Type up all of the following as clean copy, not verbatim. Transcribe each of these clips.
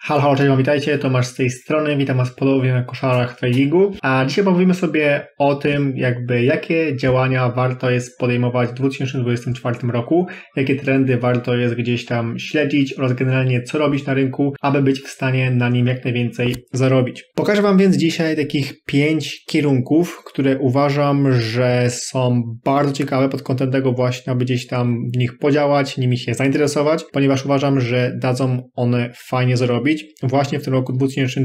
Halo, cześć, witajcie, Tomasz z tej strony, witam was ponownie na koszarach tradingu, a dzisiaj powiemy sobie o tym, jakie działania warto jest podejmować w 2024 roku, jakie trendy warto jest gdzieś tam śledzić oraz generalnie co robić na rynku, aby być w stanie na nim jak najwięcej zarobić. Pokażę wam więc dzisiaj takich 5 kierunków, które uważam, że są bardzo ciekawe pod kątem tego właśnie, aby gdzieś tam w nich podziałać, nimi się zainteresować, ponieważ uważam, że dadzą one fajnie zarobić właśnie w tym roku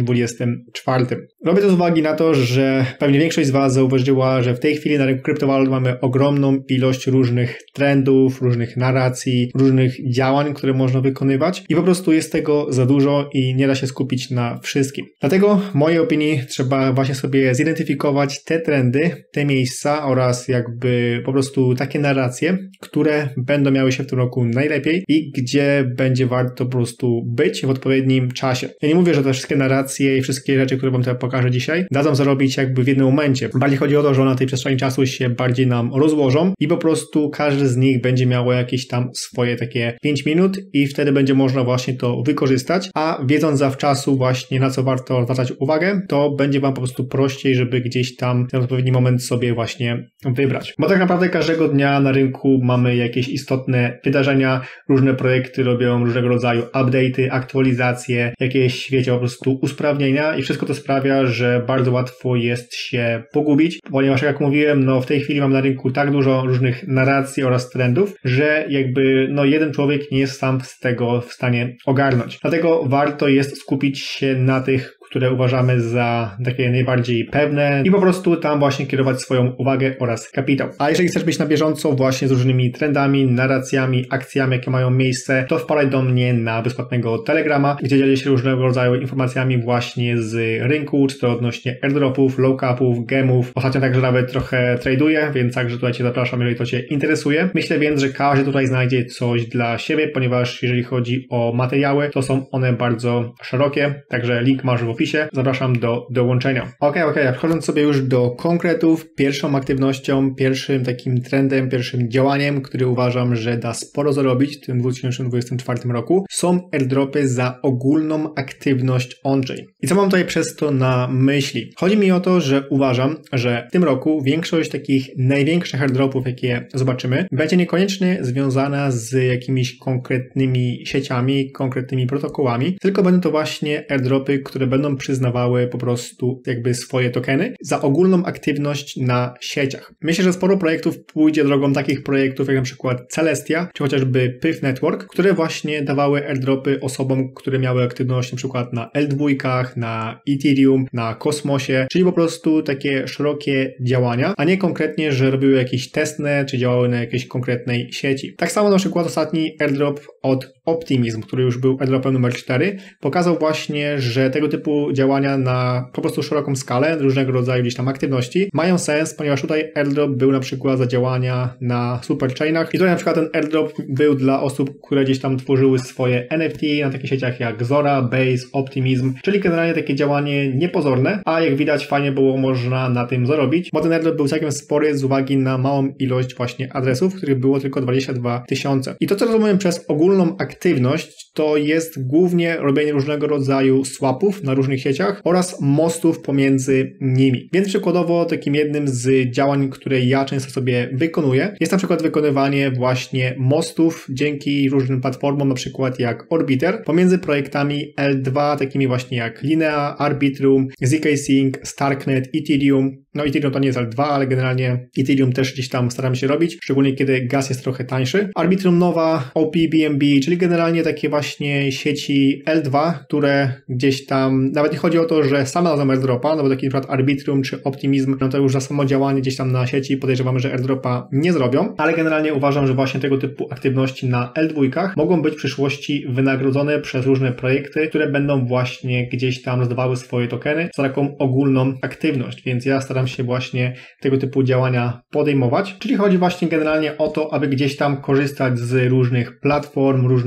2024. Robię to z uwagi na to, że pewnie większość z was zauważyła, że w tej chwili na rynku kryptowalut mamy ogromną ilość różnych trendów, różnych narracji, różnych działań, które można wykonywać i po prostu jest tego za dużo i nie da się skupić na wszystkim. Dlatego w mojej opinii trzeba właśnie sobie zidentyfikować te trendy, te miejsca oraz po prostu takie narracje, które będą miały się w tym roku najlepiej i gdzie będzie warto po prostu być w odpowiednim czasie. Ja nie mówię, że te wszystkie narracje i wszystkie rzeczy, które wam tutaj pokażę dzisiaj, dadzą zarobić w jednym momencie. Bardziej chodzi o to, że one na tej przestrzeni czasu się bardziej nam rozłożą i po prostu każdy z nich będzie miało jakieś tam swoje takie 5 minut i wtedy będzie można właśnie to wykorzystać, a wiedząc zawczasu właśnie na co warto zwracać uwagę, to będzie wam po prostu prościej, żeby gdzieś tam ten odpowiedni moment sobie właśnie wybrać. Bo tak naprawdę każdego dnia na rynku mamy jakieś istotne wydarzenia, różne projekty robią różnego rodzaju update'y, aktualizacje, jakieś, po prostu usprawnienia i wszystko to sprawia, że bardzo łatwo jest się pogubić, ponieważ jak mówiłem, w tej chwili mam na rynku tak dużo różnych narracji oraz trendów, że jeden człowiek nie jest sam z tego w stanie ogarnąć. Dlatego warto jest skupić się na tych, które uważamy za takie najbardziej pewne i po prostu tam właśnie kierować swoją uwagę oraz kapitał. A jeżeli chcesz być na bieżąco właśnie z różnymi trendami, narracjami, akcjami, jakie mają miejsce, to wpadaj do mnie na bezpłatnego Telegrama, gdzie dzielę się różnego rodzaju informacjami właśnie z rynku, czy to odnośnie airdropów, low-capów, gemów. Ostatnio także nawet trochę traduję, więc także tutaj cię zapraszam, jeżeli to cię interesuje. Myślę więc, że każdy tutaj znajdzie coś dla siebie, ponieważ jeżeli chodzi o materiały, to są one bardzo szerokie, także link masz w opisie. Zapraszam do dołączenia. Okej, przechodząc sobie już do konkretów, pierwszą aktywnością, pierwszym takim trendem, pierwszym działaniem, który uważam, że da sporo zarobić w tym 2024 roku, są airdropy za ogólną aktywność on-chain. I co mam tutaj przez to na myśli? Chodzi mi o to, że uważam, że w tym roku większość takich największych airdropów, jakie zobaczymy, będzie niekoniecznie związana z jakimiś konkretnymi sieciami, konkretnymi protokołami, tylko będą to właśnie airdropy, które będą przyznawały po prostu swoje tokeny za ogólną aktywność na sieciach. Myślę, że sporo projektów pójdzie drogą takich projektów jak na przykład Celestia, czy chociażby Pyth Network, które właśnie dawały airdropy osobom, które miały aktywność na przykład na L2, na Ethereum, na Kosmosie, czyli po prostu takie szerokie działania, a nie konkretnie, że robiły jakieś testnet, czy działały na jakiejś konkretnej sieci. Tak samo na przykład ostatni airdrop od Optimism, który już był airdropem numer 4, pokazał właśnie, że tego typu działania na po prostu szeroką skalę, różnego rodzaju gdzieś tam aktywności mają sens, ponieważ tutaj airdrop był na przykład za działania na superchainach i tutaj na przykład ten airdrop był dla osób, które gdzieś tam tworzyły swoje NFT na takich sieciach jak Zora, Base, Optimism, czyli generalnie takie działanie niepozorne, a jak widać fajnie było można na tym zarobić, bo ten airdrop był całkiem spory z uwagi na małą ilość właśnie adresów, których było tylko 22 000. I to, co rozumiem przez ogólną aktywność, to jest głównie robienie różnego rodzaju swapów na różnych sieciach oraz mostów pomiędzy nimi. Więc przykładowo takim jednym z działań, które ja często sobie wykonuję, jest na przykład wykonywanie właśnie mostów dzięki różnym platformom, na przykład jak Orbiter, pomiędzy projektami L2, takimi właśnie jak Linea, Arbitrum, zkSync, Starknet, Ethereum. Ethereum to nie jest L2, ale generalnie Ethereum też gdzieś tam staram się robić, szczególnie kiedy gaz jest trochę tańszy. Arbitrum Nova, OP, BNB, czyli generalnie takie właśnie sieci L2, które gdzieś tam, nawet nie chodzi o to, że same nazwą airdropa, bo taki na przykład Arbitrum czy Optimism, to już za samo działanie gdzieś tam na sieci podejrzewamy, że airdropa nie zrobią, ale generalnie uważam, że właśnie tego typu aktywności na L2 mogą być w przyszłości wynagrodzone przez różne projekty, które będą właśnie gdzieś tam rozdawały swoje tokeny za taką ogólną aktywność, więc ja staram się właśnie tego typu działania podejmować, czyli chodzi właśnie generalnie o to, aby gdzieś tam korzystać z różnych platform, różnych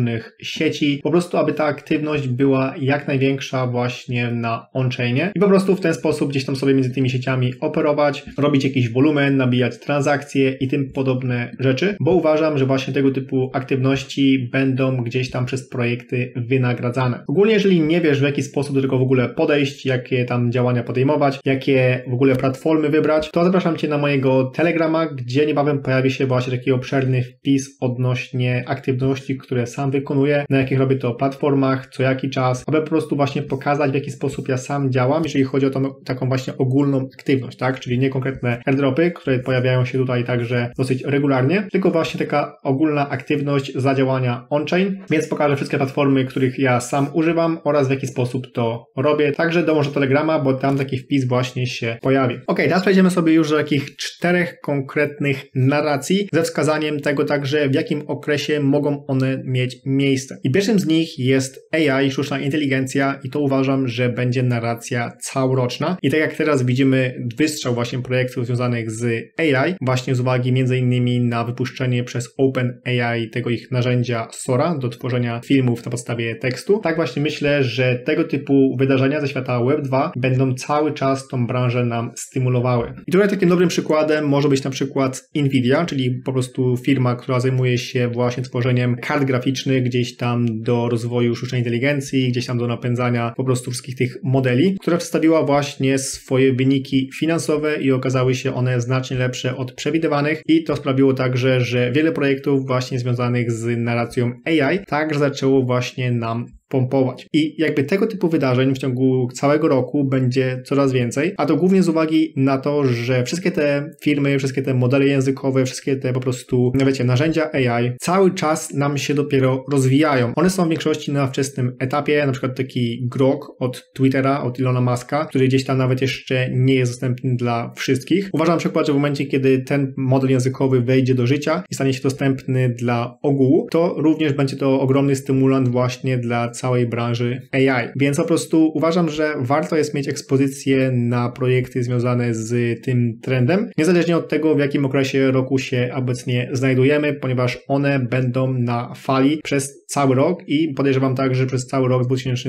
poszczególnych sieci, po prostu aby ta aktywność była jak największa właśnie na on-chainie i po prostu w ten sposób gdzieś tam sobie między tymi sieciami operować, robić jakiś wolumen, nabijać transakcje i tym podobne rzeczy, bo uważam, że właśnie tego typu aktywności będą gdzieś tam przez projekty wynagradzane. Ogólnie jeżeli nie wiesz, w jaki sposób do tego w ogóle podejść, jakie tam działania podejmować, jakie w ogóle platformy wybrać, to zapraszam Cię na mojego Telegrama, gdzie niebawem pojawi się właśnie taki obszerny wpis odnośnie aktywności, które sam wykonuję, na jakich robię to platformach, co jaki czas, aby po prostu właśnie pokazać, w jaki sposób ja sam działam, jeżeli chodzi o tą taką właśnie ogólną aktywność, tak? Czyli nie konkretne airdropy, które pojawiają się tutaj także dosyć regularnie, tylko właśnie taka ogólna aktywność za działania on-chain, więc pokażę wszystkie platformy, których ja sam używam oraz w jaki sposób to robię. Także dołączę do Telegrama, bo tam taki wpis właśnie się pojawi. Ok, teraz przejdziemy sobie już do takich 4 konkretnych narracji ze wskazaniem tego także, w jakim okresie mogą one mieć miejsce. I pierwszym z nich jest AI, sztuczna inteligencja i to uważam, że będzie narracja całoroczna. I tak jak teraz widzimy wystrzał właśnie projektów związanych z AI, właśnie z uwagi m.in. na wypuszczenie przez OpenAI tego ich narzędzia Sora do tworzenia filmów na podstawie tekstu. Tak właśnie myślę, że tego typu wydarzenia ze świata Web2 będą cały czas tą branżę nam stymulowały. I tutaj takim dobrym przykładem może być na przykład Nvidia, czyli po prostu firma, która zajmuje się właśnie tworzeniem kart graficznych gdzieś tam do rozwoju sztucznej inteligencji, gdzieś tam do napędzania po prostu wszystkich tych modeli, która przedstawiła właśnie swoje wyniki finansowe i okazały się one znacznie lepsze od przewidywanych i to sprawiło także, że wiele projektów właśnie związanych z narracją AI także zaczęło właśnie nam pompować. I jakby tego typu wydarzeń w ciągu całego roku będzie coraz więcej, a to głównie z uwagi na to, że wszystkie te firmy, wszystkie te modele językowe, wszystkie te po prostu, wiecie, narzędzia AI cały czas nam się dopiero rozwijają. One są w większości na wczesnym etapie, na przykład taki Grok od Twittera, od Elona Muska, który gdzieś tam nawet jeszcze nie jest dostępny dla wszystkich. Uważam na przykład, że w momencie, kiedy ten model językowy wejdzie do życia i stanie się dostępny dla ogółu, to również będzie to ogromny stymulant właśnie dla całej branży AI. Więc po prostu uważam, że warto jest mieć ekspozycję na projekty związane z tym trendem, niezależnie od tego, w jakim okresie roku się obecnie znajdujemy, ponieważ one będą na fali przez cały rok i podejrzewam także przez cały rok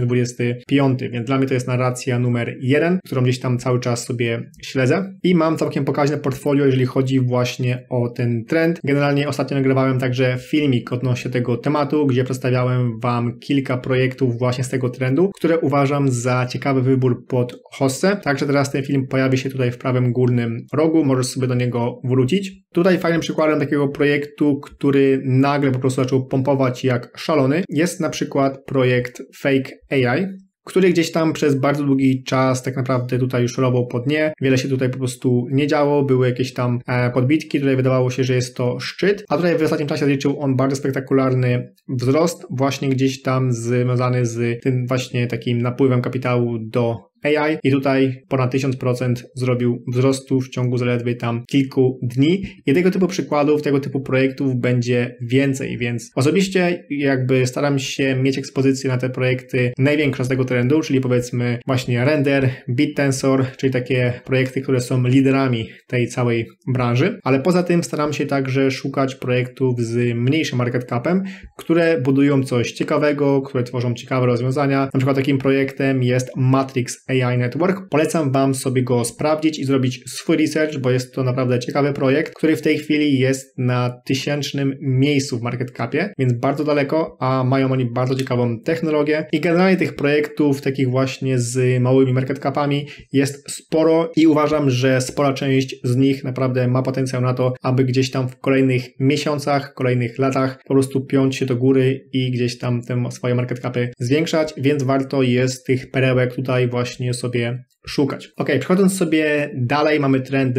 2025, więc dla mnie to jest narracja numer 1, którą gdzieś tam cały czas sobie śledzę i mam całkiem pokaźne portfolio, jeżeli chodzi właśnie o ten trend. Generalnie ostatnio nagrywałem także filmik odnośnie tego tematu, gdzie przedstawiałem Wam kilka projektów właśnie z tego trendu, które uważam za ciekawy wybór pod hossę. Także teraz ten film pojawi się tutaj w prawym górnym rogu, możesz sobie do niego wrócić. Tutaj fajnym przykładem takiego projektu, który nagle po prostu zaczął pompować jak szalony, jest na przykład projekt Fake AI, który gdzieś tam przez bardzo długi czas tak naprawdę tutaj już szorował po dnie. Wiele się tutaj po prostu nie działo, były jakieś tam podbitki, tutaj wydawało się, że jest to szczyt, a tutaj w ostatnim czasie zliczył on bardzo spektakularny wzrost, właśnie gdzieś tam związany z tym właśnie takim napływem kapitału do AI i tutaj ponad 1000% zrobił wzrostu w ciągu zaledwie tam kilku dni i tego typu przykładów, tego typu projektów będzie więcej, więc osobiście jakby staram się mieć ekspozycję na te projekty największe z tego trendu, czyli powiedzmy właśnie Render, BitTensor, czyli takie projekty, które są liderami tej całej branży, ale poza tym staram się także szukać projektów z mniejszym market capem, które budują coś ciekawego, które tworzą ciekawe rozwiązania. Na przykład takim projektem jest Matrix AI Network. Polecam Wam sobie go sprawdzić i zrobić swój research, bo jest to naprawdę ciekawy projekt, który w tej chwili jest na 1000 miejscu w market capie, więc bardzo daleko, a mają oni bardzo ciekawą technologię i generalnie tych projektów takich właśnie z małymi market capami jest sporo i uważam, że spora część z nich naprawdę ma potencjał na to, aby gdzieś tam w kolejnych miesiącach, kolejnych latach po prostu piąć się do góry i gdzieś tam te swoje market capy zwiększać, więc warto jest tych perełek tutaj właśnie sobie szukać. Ok, przechodząc sobie dalej, mamy trend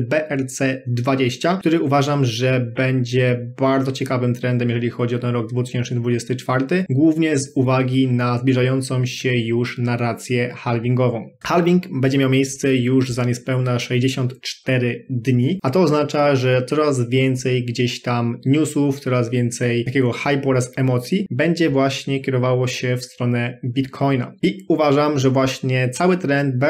BRC20, który uważam, że będzie bardzo ciekawym trendem, jeżeli chodzi o ten rok 2024, głównie z uwagi na zbliżającą się już narrację halvingową. Halving będzie miał miejsce już za niespełna 64 dni, a to oznacza, że coraz więcej gdzieś tam newsów, coraz więcej takiego hype oraz emocji będzie właśnie kierowało się w stronę Bitcoina. I uważam, że właśnie cały trend BRC20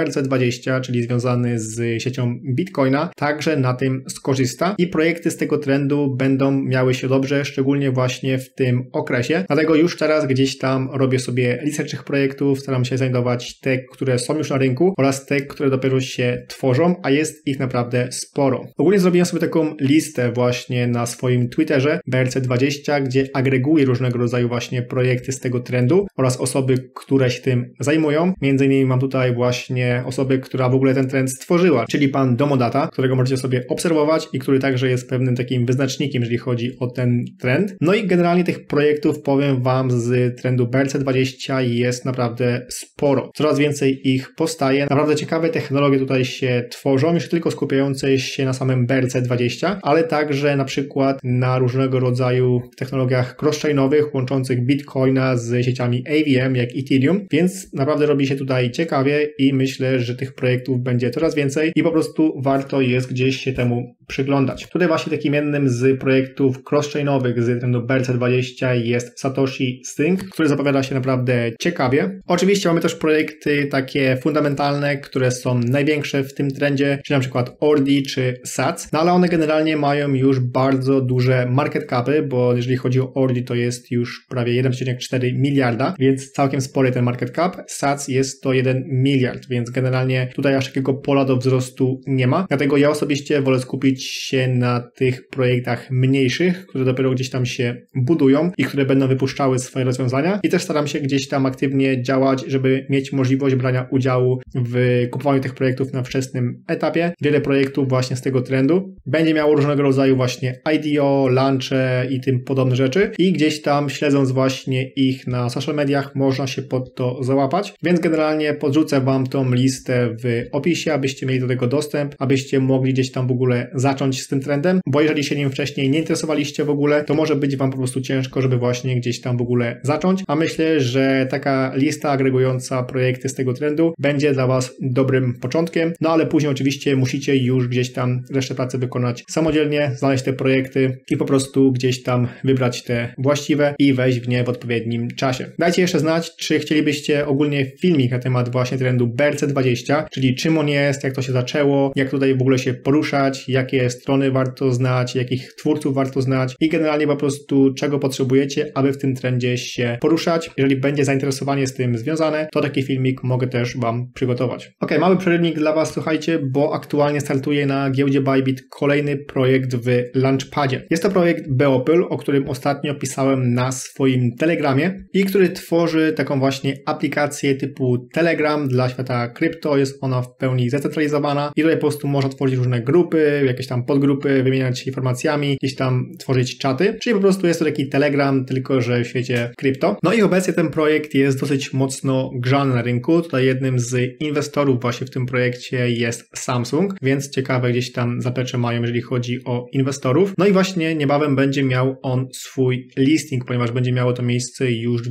BERC20, czyli związany z siecią Bitcoina, także na tym skorzysta i projekty z tego trendu będą miały się dobrze, szczególnie właśnie w tym okresie. Dlatego już teraz gdzieś tam robię sobie listę tych projektów, staram się znajdować te, które są już na rynku oraz te, które dopiero się tworzą, a jest ich naprawdę sporo. Ogólnie zrobiłem sobie taką listę właśnie na swoim Twitterze BERC20, gdzie agreguję różnego rodzaju właśnie projekty z tego trendu oraz osoby, które się tym zajmują. Między innymi mam tutaj właśnie osobę, która w ogóle ten trend stworzyła, czyli pan Domodata, którego możecie sobie obserwować i który także jest pewnym takim wyznacznikiem, jeżeli chodzi o ten trend. No i generalnie tych projektów, powiem wam, z trendu BERC20 jest naprawdę sporo. Coraz więcej ich powstaje. Naprawdę ciekawe technologie tutaj się tworzą, już tylko skupiające się na samym BERC20, ale także na przykład na różnego rodzaju technologiach cross-chainowych łączących Bitcoina z sieciami AVM jak Ethereum, więc naprawdę robi się tutaj ciekawie i myślę, że tych projektów będzie coraz więcej i po prostu warto jest gdzieś się temu przyglądać. Tutaj właśnie takim jednym z projektów cross-chainowych z trendu BERC20 jest Satoshi Sync, który zapowiada się naprawdę ciekawie. Oczywiście mamy też projekty takie fundamentalne, które są największe w tym trendzie, czyli na przykład Ordi czy SATS, no ale one generalnie mają już bardzo duże market capy, bo jeżeli chodzi o Ordi, to jest już prawie 1,4 miliarda, więc całkiem spory ten market cap. SATS jest to 1 miliard, więc generalnie tutaj aż takiego pola do wzrostu nie ma. Dlatego ja osobiście wolę skupić się na tych projektach mniejszych, które dopiero gdzieś tam się budują i które będą wypuszczały swoje rozwiązania i też staram się gdzieś tam aktywnie działać, żeby mieć możliwość brania udziału w kupowaniu tych projektów na wczesnym etapie. Wiele projektów właśnie z tego trendu będzie miało różnego rodzaju właśnie IDO, launche i tym podobne rzeczy i gdzieś tam śledząc właśnie ich na social mediach można się pod to załapać, więc generalnie podrzucę wam tą listę w opisie, abyście mieli do tego dostęp, abyście mogli gdzieś tam w ogóle zacząć z tym trendem, bo jeżeli się nim wcześniej nie interesowaliście w ogóle, to może być wam po prostu ciężko, żeby właśnie gdzieś tam w ogóle zacząć, a myślę, że taka lista agregująca projekty z tego trendu będzie dla was dobrym początkiem, no ale później oczywiście musicie już gdzieś tam resztę pracy wykonać samodzielnie, znaleźć te projekty i po prostu gdzieś tam wybrać te właściwe i wejść w nie w odpowiednim czasie. Dajcie jeszcze znać, czy chcielibyście ogólnie filmik na temat właśnie trendu BERC20, czyli czym on jest, jak to się zaczęło, jak tutaj w ogóle się poruszać, jakie strony warto znać, jakich twórców warto znać i generalnie po prostu czego potrzebujecie, aby w tym trendzie się poruszać. Jeżeli będzie zainteresowanie z tym związane, to taki filmik mogę też wam przygotować. Ok, mały przerywnik dla was, słuchajcie, bo aktualnie startuje na giełdzie Bybit kolejny projekt w Launchpadzie. Jest to projekt Beopl, o którym ostatnio pisałem na swoim Telegramie i który tworzy taką właśnie aplikację typu Telegram dla świata krypto. Jest ona w pełni zdecentralizowana i tutaj po prostu można tworzyć różne grupy, jakieś tam podgrupy, wymieniać się informacjami, gdzieś tam tworzyć czaty, czyli po prostu jest to taki Telegram, tylko że w świecie krypto. No i obecnie ten projekt jest dosyć mocno grzany na rynku. Tutaj jednym z inwestorów właśnie w tym projekcie jest Samsung, więc ciekawe gdzieś tam zaplecze mają, jeżeli chodzi o inwestorów. No i właśnie niebawem będzie miał on swój listing, ponieważ będzie miało to miejsce już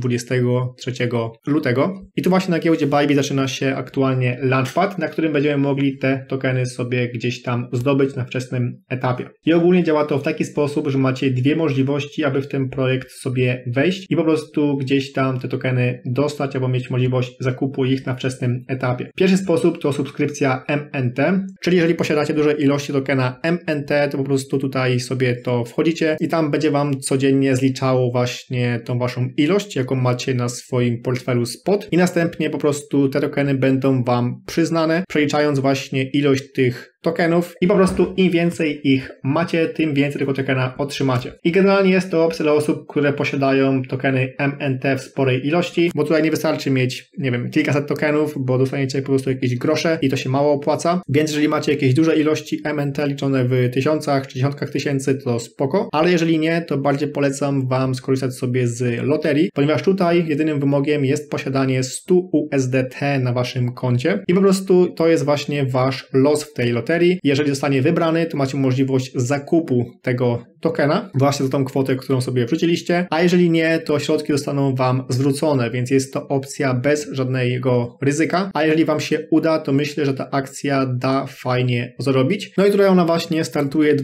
23 lutego. I tu właśnie na giełdzie Bybit zaczyna się aktualnie Launchpad, na którym będziemy mogli te tokeny sobie gdzieś tam zdobyć na wczesnym etapie. I ogólnie działa to w taki sposób, że macie dwie możliwości, aby w ten projekt sobie wejść i po prostu gdzieś tam te tokeny dostać, albo mieć możliwość zakupu ich na wczesnym etapie. Pierwszy sposób to subskrypcja MNT, czyli jeżeli posiadacie duże ilości tokena MNT, to po prostu tutaj sobie to wchodzicie i tam będzie wam codziennie zliczało właśnie tą waszą ilość, jaką macie na swoim portfelu spot i następnie po prostu te tokeny będą wam przyznane, przeliczając właśnie ilość tych tokenów i po prostu im więcej ich macie, tym więcej tego tokena otrzymacie. I generalnie jest to opcja dla osób, które posiadają tokeny MNT w sporej ilości, bo tutaj nie wystarczy mieć, nie wiem, kilkaset tokenów, bo dostaniecie po prostu jakieś grosze i to się mało opłaca, więc jeżeli macie jakieś duże ilości MNT liczone w tysiącach czy dziesiątkach tysięcy, to spoko, ale jeżeli nie, to bardziej polecam wam skorzystać sobie z loterii, ponieważ tutaj jedynym wymogiem jest posiadanie 100 USDT na waszym koncie i po prostu to jest właśnie wasz los w tej loterii. Jeżeli zostanie wybrany, to macie możliwość zakupu tego tokena, właśnie za tą kwotę, którą sobie wrzuciliście, a jeżeli nie, to środki zostaną Wam zwrócone, więc jest to opcja bez żadnego ryzyka, a jeżeli Wam się uda, to myślę, że ta akcja da fajnie zarobić. No i tutaj ona właśnie startuje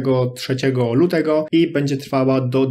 23 lutego i będzie trwała do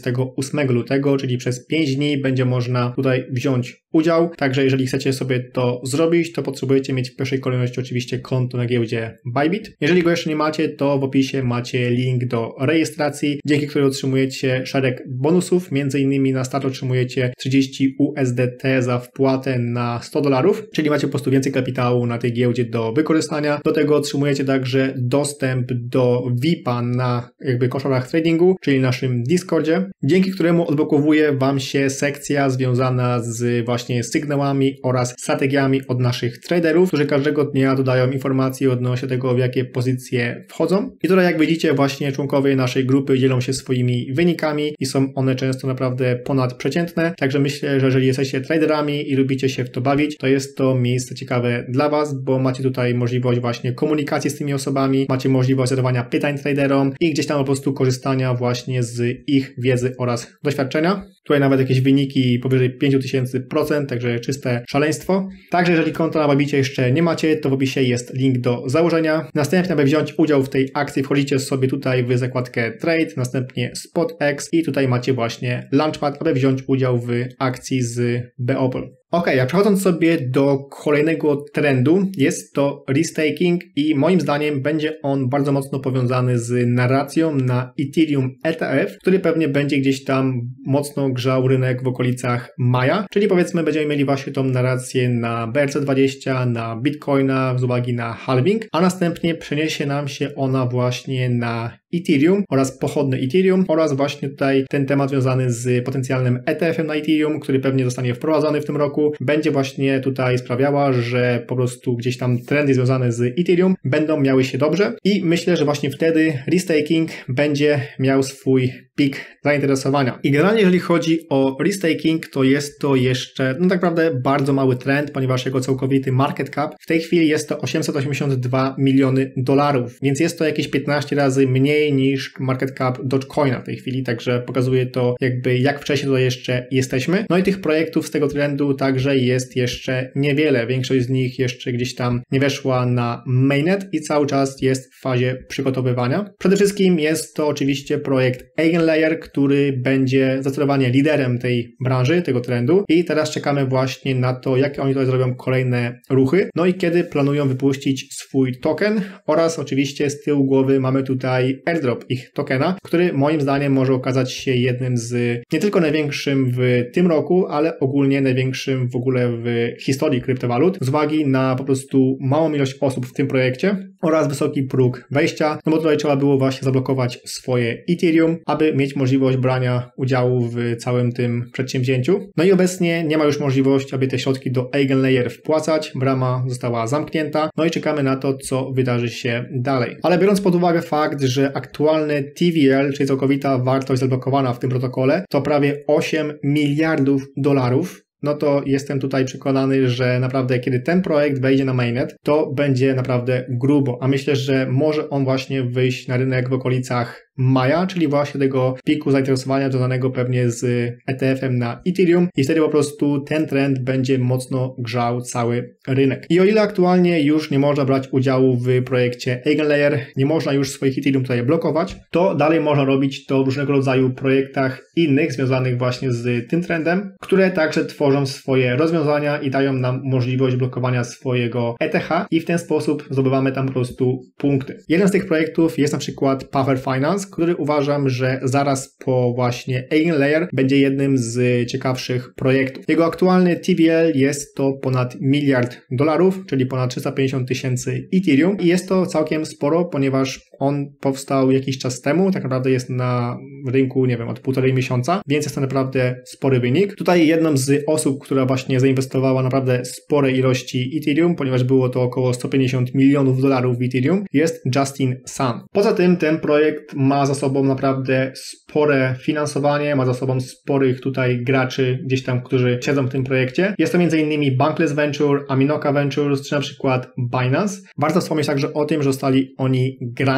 28 lutego, czyli przez 5 dni będzie można tutaj wziąć udział, także jeżeli chcecie sobie to zrobić, to potrzebujecie mieć w pierwszej kolejności oczywiście konto na giełdzie Bybit. Jeżeli go jeszcze nie macie, to w opisie macie link do rejestracji, dzięki której otrzymujecie szereg bonusów, między innymi na start otrzymujecie 30 USDT za wpłatę na $100, czyli macie po prostu więcej kapitału na tej giełdzie do wykorzystania. Do tego otrzymujecie także dostęp do VIP-a na koszarach tradingu, czyli naszym Discordzie, dzięki któremu odblokowuje Wam się sekcja związana z właśnie sygnałami oraz strategiami od naszych traderów, którzy każdego dnia dodają informacje odnośnie tego, w jakie pozycje wchodzą. I tutaj jak widzicie, właśnie członkowie naszej grupy dzielą się swoimi wynikami i są one często naprawdę ponadprzeciętne, także myślę, że jeżeli jesteście traderami i lubicie się w to bawić, to jest to miejsce ciekawe dla Was, bo macie tutaj możliwość właśnie komunikacji z tymi osobami, macie możliwość zadawania pytań traderom i gdzieś tam po prostu korzystania właśnie z ich wiedzy oraz doświadczenia. Tutaj nawet jakieś wyniki powyżej 5000%, także czyste szaleństwo. Także jeżeli konta na Bybicie jeszcze nie macie, to w opisie jest link do założenia. Następnie, aby wziąć udział w tej akcji, wchodzicie sobie tutaj w zakładkę Trade, następnie SpotX i tutaj macie właśnie Launchpad, aby wziąć udział w akcji z Beopol. Ok, a przechodząc sobie do kolejnego trendu, jest to restaking i moim zdaniem będzie on bardzo mocno powiązany z narracją na Ethereum ETF, który pewnie będzie gdzieś tam mocno grzał rynek w okolicach maja, czyli powiedzmy będziemy mieli właśnie tą narrację na BRC20, na Bitcoina z uwagi na halving, a następnie przeniesie nam się ona właśnie na Ethereum oraz pochodne Ethereum oraz właśnie tutaj ten temat związany z potencjalnym ETF-em na Ethereum, który pewnie zostanie wprowadzony w tym roku, będzie właśnie tutaj sprawiała, że po prostu gdzieś tam trendy związane z Ethereum będą miały się dobrze i myślę, że właśnie wtedy restaking będzie miał swój pik zainteresowania. I generalnie jeżeli chodzi o restaking, to jest to jeszcze tak naprawdę bardzo mały trend, ponieważ jego całkowity market cap w tej chwili jest to 882 miliony dolarów, więc jest to jakieś 15 razy mniej niż market cap Dogecoina w tej chwili, także pokazuje to jak wcześniej tutaj jeszcze jesteśmy. No i tych projektów z tego trendu także jest jeszcze niewiele. Większość z nich jeszcze gdzieś tam nie weszła na mainnet i cały czas jest w fazie przygotowywania. Przede wszystkim jest to oczywiście projekt Eigenlayer, który będzie zdecydowanie liderem tej branży, tego trendu i teraz czekamy właśnie na to, jakie oni tutaj zrobią kolejne ruchy, no i kiedy planują wypuścić swój token oraz oczywiście z tyłu głowy mamy tutaj airdrop ich tokena, który moim zdaniem może okazać się jednym z nie tylko największym w tym roku, ale ogólnie największym w ogóle w historii kryptowalut z uwagi na po prostu małą ilość osób w tym projekcie oraz wysoki próg wejścia, no bo tutaj trzeba było właśnie zablokować swoje Ethereum, aby mieć możliwość brania udziału w całym tym przedsięwzięciu. No i obecnie nie ma już możliwości, aby te środki do Eigenlayer wpłacać, brama została zamknięta, no i czekamy na to, co wydarzy się dalej. Ale biorąc pod uwagę fakt, że aktualny TVL, czyli całkowita wartość zablokowana w tym protokole, to prawie 8 miliardów dolarów, no to jestem tutaj przekonany, że naprawdę kiedy ten projekt wejdzie na mainnet, to będzie naprawdę grubo, a myślę, że może on właśnie wyjść na rynek w okolicach maja, czyli właśnie tego piku zainteresowania związanego pewnie z ETF-em na Ethereum i wtedy po prostu ten trend będzie mocno grzał cały rynek. I o ile aktualnie już nie można brać udziału w projekcie Eigenlayer, nie można już swoich Ethereum tutaj blokować, to dalej można robić to w różnego rodzaju projektach innych związanych właśnie z tym trendem, które także tworzą swoje rozwiązania i dają nam możliwość blokowania swojego ETH i w ten sposób zdobywamy tam po prostu punkty. Jeden z tych projektów jest na przykład Puffer Finance, który uważam, że zaraz po właśnie Eigenlayer będzie jednym z ciekawszych projektów. Jego aktualny TVL jest to ponad $1 miliard, czyli ponad 350 tysięcy Ethereum i jest to całkiem sporo, ponieważ on powstał jakiś czas temu, tak naprawdę jest na rynku, nie wiem, od 1,5 miesiąca, więc jest to naprawdę spory wynik. Tutaj jedną z osób, która właśnie zainwestowała naprawdę spore ilości Ethereum, ponieważ było to około 150 milionów dolarów w Ethereum, jest Justin Sun. Poza tym ten projekt ma za sobą naprawdę spore finansowanie, ma za sobą sporych tutaj graczy gdzieś tam, którzy siedzą w tym projekcie. Jest to m.in. Bankless Venture, Aminoca Ventures, czy na przykład Binance. Warto wspomnieć także o tym, że dostali oni grant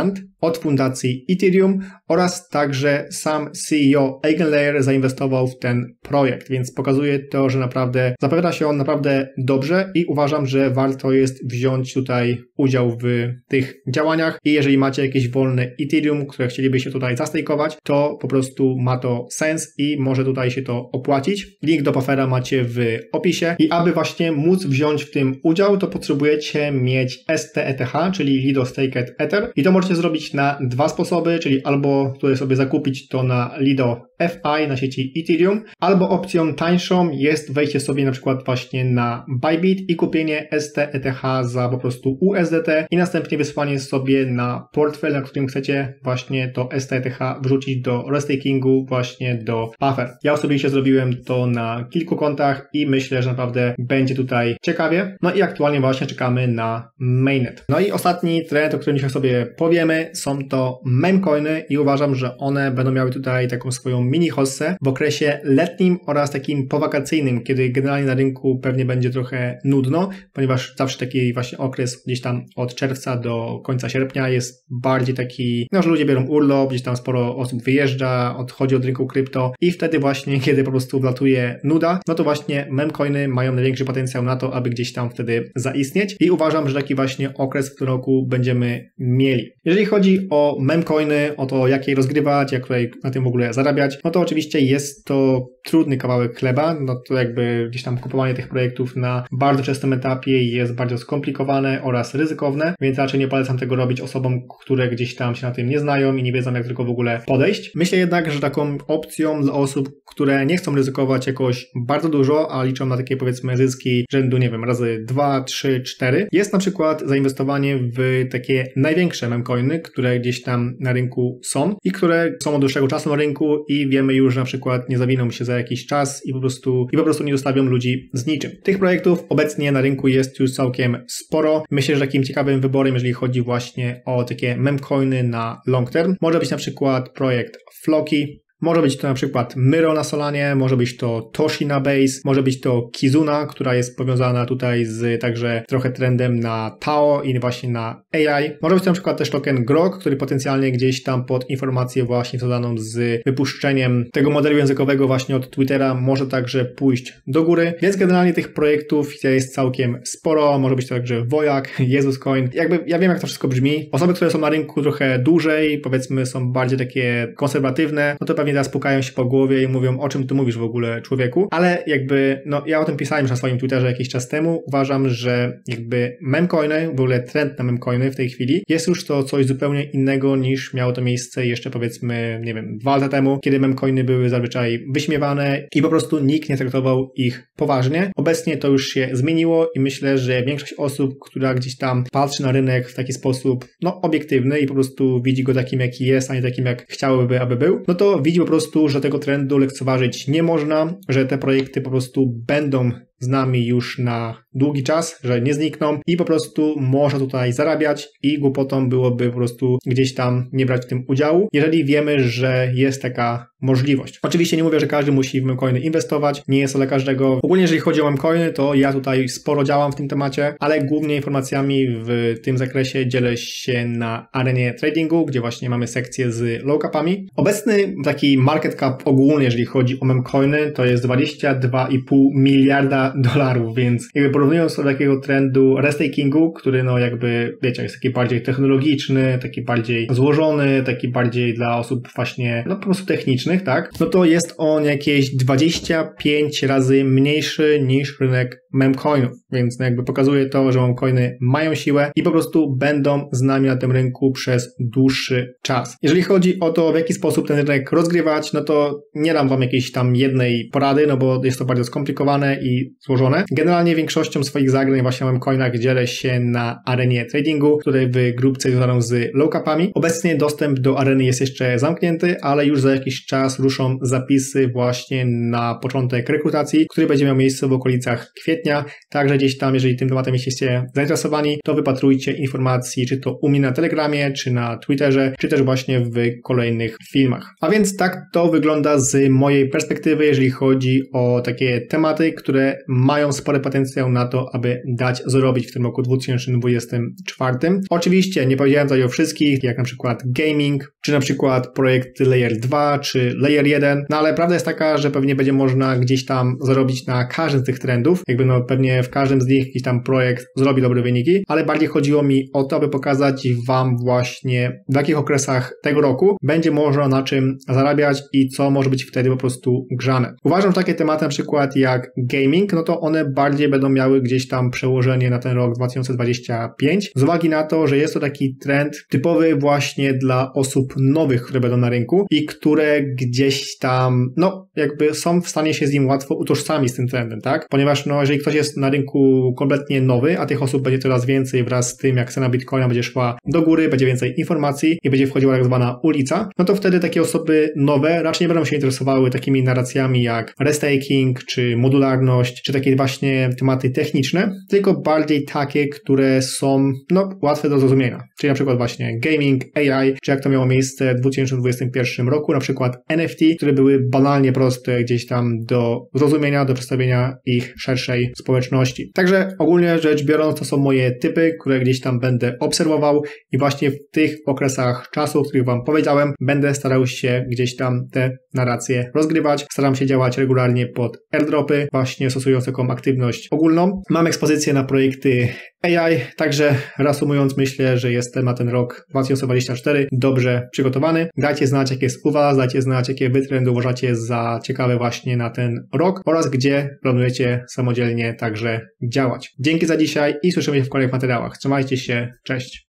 grant od fundacji Ethereum oraz także sam CEO Eigenlayer zainwestował w ten projekt, więc pokazuje to, że naprawdę zapowiada się on naprawdę dobrze i uważam, że warto jest wziąć tutaj udział w tych działaniach i jeżeli macie jakieś wolne Ethereum, które chcielibyście tutaj zastejkować, to po prostu ma to sens i może tutaj się to opłacić. Link do Puffera macie w opisie i aby właśnie móc wziąć w tym udział, to potrzebujecie mieć STETH, czyli Lido Staked Ether i to możecie zrobić na dwa sposoby, czyli albo tutaj sobie zakupić to na Lido FI na sieci Ethereum, albo opcją tańszą jest wejście sobie na przykład właśnie na Bybit i kupienie STETH za po prostu USDT i następnie wysłanie sobie na portfel, na którym chcecie właśnie to STETH wrzucić do restakingu właśnie do Puffer. Ja osobiście zrobiłem to na kilku kontach i myślę, że naprawdę będzie tutaj ciekawie. No i aktualnie właśnie czekamy na mainnet. No i ostatni trend, o którym dzisiaj sobie powiemy, są to memecoiny i uważam, że one będą miały tutaj taką swoją mini hossę w okresie letnim oraz takim powakacyjnym, kiedy generalnie na rynku pewnie będzie trochę nudno, ponieważ zawsze taki właśnie okres gdzieś tam od czerwca do końca sierpnia jest bardziej taki, no, że ludzie biorą urlop, gdzieś tam sporo osób wyjeżdża, odchodzi od rynku krypto i wtedy właśnie, kiedy po prostu wlatuje nuda, no to właśnie memecoiny mają największy potencjał na to, aby gdzieś tam wtedy zaistnieć i uważam, że taki właśnie okres w tym roku będziemy mieli. Jeżeli chodzi o memecoiny, o to jak je rozgrywać, jak tutaj na tym w ogóle zarabiać, no to oczywiście jest to trudny kawałek chleba, no to jakby gdzieś tam kupowanie tych projektów na bardzo wczesnym etapie jest bardzo skomplikowane oraz ryzykowne, więc raczej nie polecam tego robić osobom, które gdzieś tam się na tym nie znają i nie wiedzą, jak tylko w ogóle podejść. Myślę jednak, że taką opcją dla osób, które nie chcą ryzykować jakoś bardzo dużo, a liczą na takie powiedzmy zyski rzędu, nie wiem, razy 2, 3, 4, jest na przykład zainwestowanie w takie największe memecoiny, które gdzieś tam na rynku są i które są od dłuższego czasu na rynku i wiemy już, że na przykład nie zawiną się za jakiś czas i po prostu nie zostawią ludzi z niczym. Tych projektów obecnie na rynku jest już całkiem sporo. Myślę, że takim ciekawym wyborem, jeżeli chodzi właśnie o takie memecoiny na long term, może być na przykład projekt Floki. Może być to na przykład Myro na Solanie, może być to Toshi na Base, może być to Kizuna, która jest powiązana tutaj z także trochę trendem na Tao i właśnie na AI. Może być to na przykład też token Grok, który potencjalnie gdzieś tam pod informację właśnie związaną z wypuszczeniem tego modelu językowego właśnie od Twittera może także pójść do góry. Więc generalnie tych projektów jest całkiem sporo. Może być to także Wojak, Jesuscoin. Jakby ja wiem, jak to wszystko brzmi. Osoby, które są na rynku trochę dłużej, powiedzmy są bardziej takie konserwatywne, no to pewnie teraz pukają się po głowie i mówią, o czym ty mówisz w ogóle, człowieku. Ale jakby, no ja o tym pisałem już na swoim Twitterze jakiś czas temu. Uważam, że jakby memecoiny, w ogóle trend na memecoiny w tej chwili jest już to coś zupełnie innego niż miało to miejsce jeszcze powiedzmy, nie wiem, 2 lata temu, kiedy memecoiny były zazwyczaj wyśmiewane i po prostu nikt nie traktował ich poważnie. Obecnie to już się zmieniło i myślę, że większość osób, która gdzieś tam patrzy na rynek w taki sposób, no obiektywny i po prostu widzi go takim, jaki jest, a nie takim, jak chciałoby, aby był, no to widzi po prostu, że tego trendu lekceważyć nie można, że te projekty po prostu będą z nami już na długi czas, że nie znikną i po prostu można tutaj zarabiać i głupotą byłoby po prostu gdzieś tam nie brać w tym udziału, jeżeli wiemy, że jest taka możliwość. Oczywiście nie mówię, że każdy musi w memecoiny inwestować, nie jest to dla każdego. Ogólnie jeżeli chodzi o memecoiny, to ja tutaj sporo działam w tym temacie, ale głównie informacjami w tym zakresie dzielę się na arenie tradingu, gdzie właśnie mamy sekcję z low capami. Obecny taki market cap ogólny, jeżeli chodzi o memecoiny, to jest 22,5 miliarda dolarów, więc jakby porównując do takiego trendu restakingu, który no jakby, wiecie, jest taki bardziej technologiczny, taki bardziej złożony, taki bardziej dla osób właśnie, no po prostu technicznych, tak? No to jest on jakieś 25 razy mniejszy niż rynek memecoinów, więc no jakby pokazuje to, że memecoiny mają siłę i po prostu będą z nami na tym rynku przez dłuższy czas. Jeżeli chodzi o to, w jaki sposób ten rynek rozgrywać, no to nie dam wam jakiejś tam jednej porady, no bo jest to bardzo skomplikowane i złożone. Generalnie większością swoich zagrań właśnie na memecoinach dzielę się na arenie tradingu, której w grupce związaną z low capami. Obecnie dostęp do areny jest jeszcze zamknięty, ale już za jakiś czas ruszą zapisy właśnie na początek rekrutacji, który będzie miał miejsce w okolicach kwietnia. Także gdzieś tam, jeżeli tym tematem jesteście zainteresowani, to wypatrujcie informacji, czy to u mnie na Telegramie, czy na Twitterze, czy też właśnie w kolejnych filmach. A więc tak to wygląda z mojej perspektywy, jeżeli chodzi o takie tematy, które mają spory potencjał na to, aby dać zrobić w tym roku 2024. Oczywiście nie powiedziałem tutaj o wszystkich, jak na przykład gaming, czy na przykład projekty Layer 2, czy Layer 1, no ale prawda jest taka, że pewnie będzie można gdzieś tam zarobić na każdym z tych trendów, jakby no pewnie w każdym z nich jakiś tam projekt zrobi dobre wyniki, ale bardziej chodziło mi o to, aby pokazać Wam właśnie w jakich okresach tego roku będzie można na czym zarabiać i co może być wtedy po prostu grzane. Uważam, że takie tematy na przykład jak gaming, no to one bardziej będą miały gdzieś tam przełożenie na ten rok 2025, z uwagi na to, że jest to taki trend typowy właśnie dla osób nowych, które będą na rynku i które gdzieś tam, no jakby są w stanie się z nim łatwo utożsamić z tym trendem, tak? Ponieważ no jeżeli ktoś jest na rynku kompletnie nowy, a tych osób będzie coraz więcej wraz z tym, jak cena Bitcoina będzie szła do góry, będzie więcej informacji i będzie wchodziła tak zwana ulica, no to wtedy takie osoby nowe raczej nie będą się interesowały takimi narracjami jak restaking, czy modularność, czy takie właśnie tematy techniczne, tylko bardziej takie, które są no łatwe do zrozumienia. Czyli na przykład właśnie gaming, AI, czy jak to miało miejsce w 2021 roku, na przykład NFT, które były banalnie proste gdzieś tam do zrozumienia, do przedstawienia ich szerszej społeczności. Także ogólnie rzecz biorąc, to są moje typy, które gdzieś tam będę obserwował i właśnie w tych okresach czasu, o których Wam powiedziałem, będę starał się gdzieś tam te narracje rozgrywać. Staram się działać regularnie pod airdropy, właśnie stosując taką aktywność ogólną. Mam ekspozycję na projekty AI, także reasumując, myślę, że jestem na ten rok 2024 dobrze przygotowany. Dajcie znać, jak jest u Was, dajcie znać, jakie Wy trendy uważacie za ciekawe właśnie na ten rok oraz gdzie planujecie samodzielnie także działać. Dzięki za dzisiaj i słyszymy się w kolejnych materiałach. Trzymajcie się, cześć!